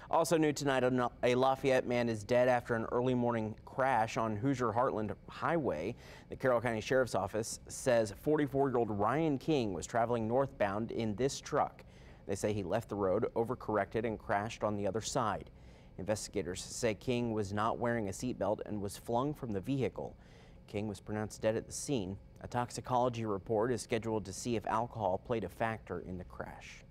Also new tonight, a Lafayette man is dead after an early morning crash on Hoosier Heartland Highway. The Carroll County Sheriff's Office says 44-year-old Ryan King was traveling northbound in this truck. They say he left the road, overcorrected, and crashed on the other side. Investigators say King was not wearing a seatbelt and was flung from the vehicle. King was pronounced dead at the scene. A toxicology report is scheduled to see if alcohol played a factor in the crash.